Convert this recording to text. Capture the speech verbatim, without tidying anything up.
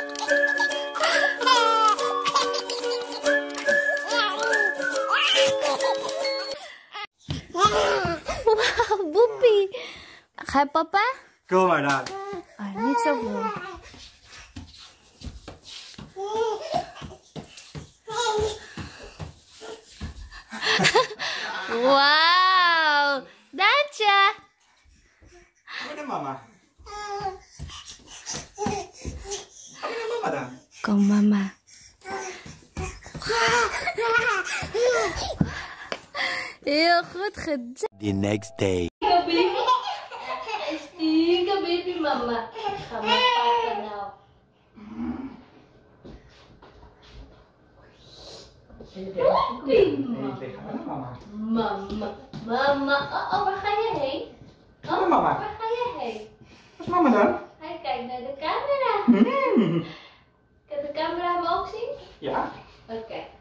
Wauw, Boepie. Ga je papa? Kom maar dan. Oh, niet zo veel. Wauw. Daantje. Kom naar mama. Kom naar mama dan. Kom mama. Heel goed gedaan. The next day. Baby. Stiga baby mama. Ga maar pakken nou. Mama. Mama. Mama. Oh, oh, waar ga je heen? Oh, Kom mama. waar ga je heen? Wat is mama dan? Hij kijkt naar de camera. Mm. Kan de camera hem ook zien? Ja. Oké.